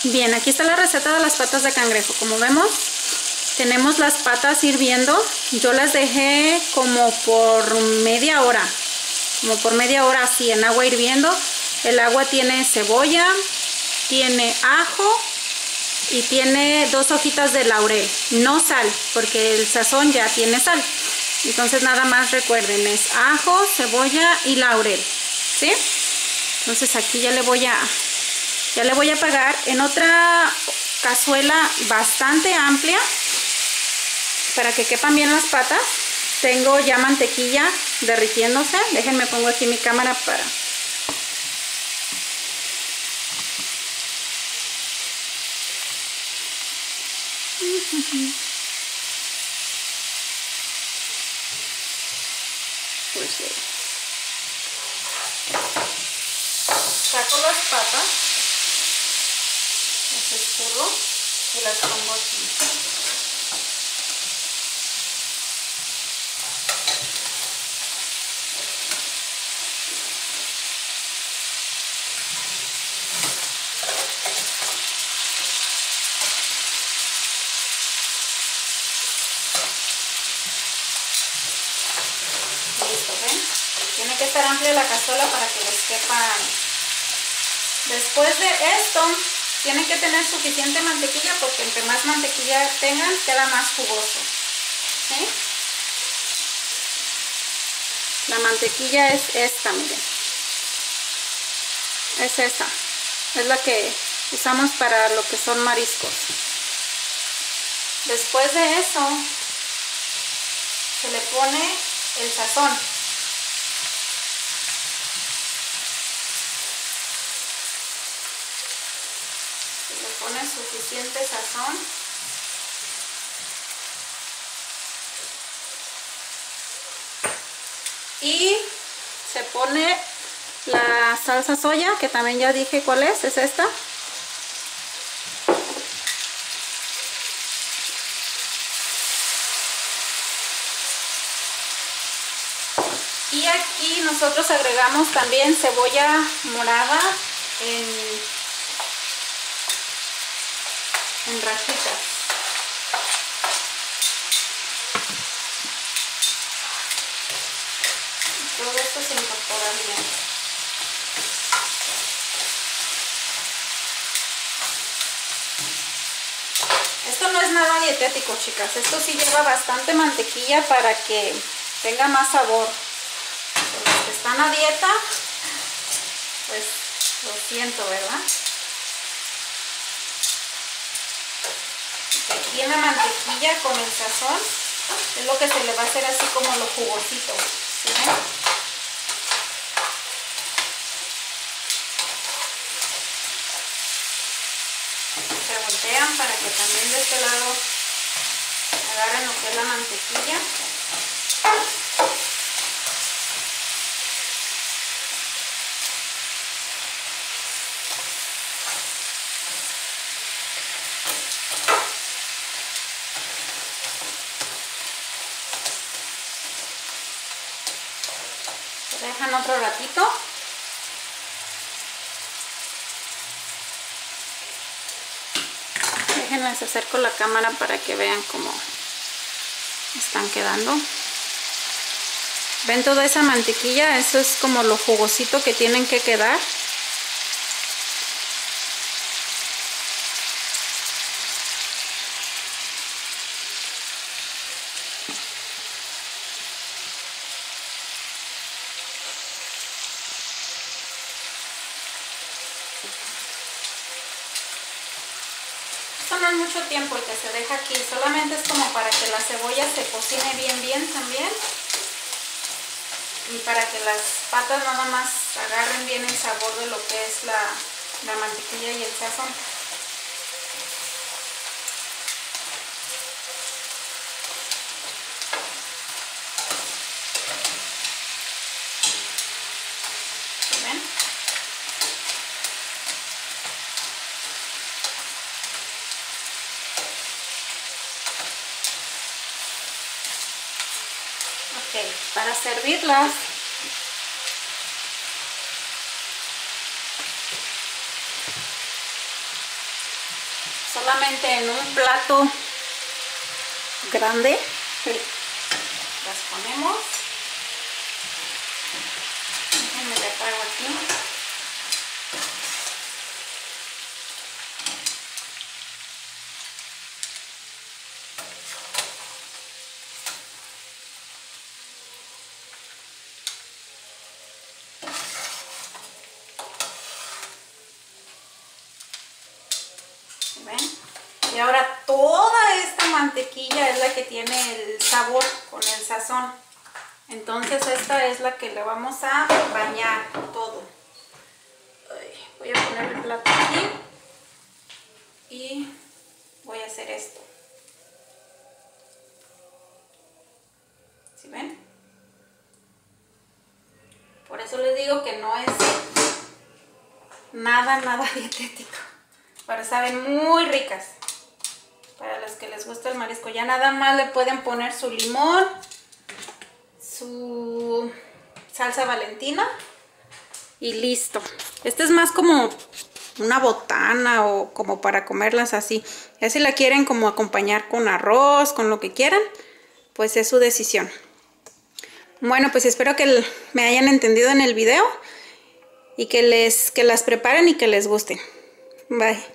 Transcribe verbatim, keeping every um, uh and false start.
Bien, aquí está la receta de las patas de cangrejo. Como vemos, tenemos las patas hirviendo. Yo las dejé como por media hora, como por media hora así en agua hirviendo. El agua tiene cebolla, tiene ajo y tiene dos hojitas de laurel, no sal, porque el sazón ya tiene sal. Entonces nada más recuerden, es ajo, cebolla y laurel, ¿sí? Entonces aquí ya le voy a, ya le voy a apagar en otra cazuela bastante amplia para que quepan bien las patas. Tengo ya mantequilla derritiéndose. Déjenme pongo aquí mi cámara para... Pues bien. Saco las patas, las escurro y las pongo aquí. Tiene que estar amplia la cazuela para que les quepan. Después de esto, tienen que tener suficiente mantequilla porque entre más mantequilla tengan, queda más jugoso, ¿sí? La mantequilla es esta, miren. Es esta. Es la que usamos para lo que son mariscos. Después de eso, se le pone el sazón. Pone suficiente sazón. Y se pone la salsa soya, que también ya dije cuál es, es esta. Y aquí nosotros agregamos también cebolla morada en en rajitas. Todo esto se incorpora bien. Esto no es nada dietético, chicas. Esto sí lleva bastante mantequilla para que tenga más sabor. Los que están a dieta, pues lo siento, ¿verdad? Aquí en la mantequilla con el sazón es lo que se le va a hacer así como lo jugosito, ¿sí ven? Se voltean para que también de este lado agarren lo que es la mantequilla. Dejan otro ratito. Déjenles acerco la cámara para que vean cómo están quedando. ¿Ven toda esa mantequilla? Eso es como lo jugosito que tienen que quedar. Esto no es mucho tiempo el que se deja aquí, solamente es como para que la cebolla se cocine bien bien también y para que las patas nada más agarren bien el sabor de lo que es la, la mantequilla y el sazón. ¿Ven? Ok, para servirlas solamente en un plato grande las ponemos. Déjenme le apago aquí. ¿Ven? Y ahora toda esta mantequilla es la que tiene el sabor con el sazón. Entonces esta es la que le vamos a bañar todo. Ay, voy a poner el plato aquí y voy a hacer esto. ¿Sí ven? Por eso les digo que no es nada, nada dietético. Pero saben muy ricas. Para los que les gusta el marisco. Ya nada más le pueden poner su limón, su salsa Valentina y listo. Este es más como una botana o como para comerlas así. Ya si la quieren como acompañar con arroz, con lo que quieran, pues es su decisión. Bueno, pues espero que me hayan entendido en el video y que, les, que las preparen y que les guste. Bye.